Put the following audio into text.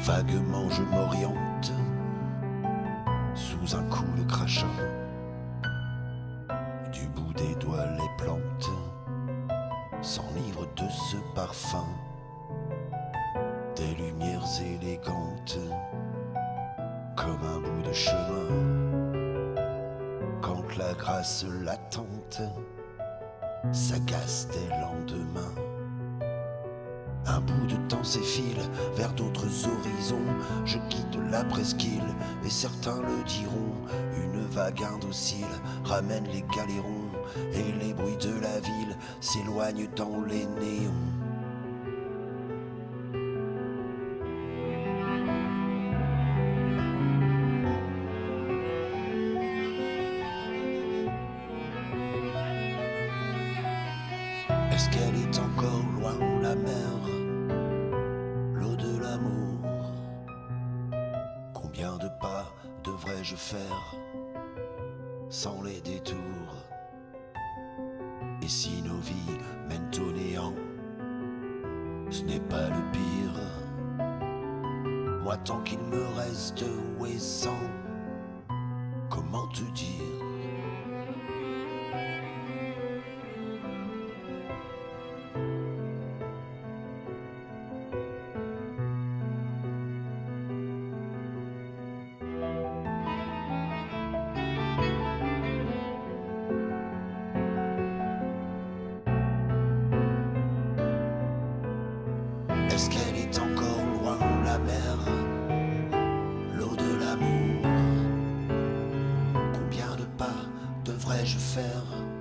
Vaguement je m'oriente sous un coup de crachat. Du bout des doigts les plantes s'enivrent de ce parfum. Des lumières élégantes comme un bout de chemin. Quand la grâce latente s'agace des lendemains. Un bout de temps s'effile vers d'autres horizons. Je quitte la presqu'île et certains le diront. Une vague indocile ramène les galérons et les bruits de la ville s'éloignent dans les néons. Est-ce qu'elle est encore loin la mer, l'eau de l'amour? Combien de pas devrais-je faire sans les détours? Et si nos vies mènent au néant, ce n'est pas le pire. Moi tant qu'il me reste ouessant, comment te dire? Est-ce qu'elle est encore loin la mer, l'eau de l'amour? Combien de pas devrais-je faire